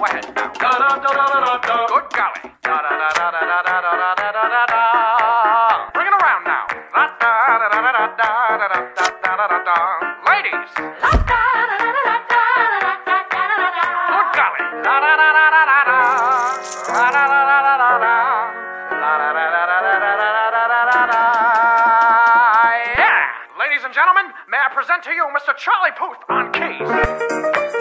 ahead now. Good golly. Bring it around now. Ladies. Good golly. Yeah. Ladies and gentlemen, may I present to you Mr. Charlie Puth on keys.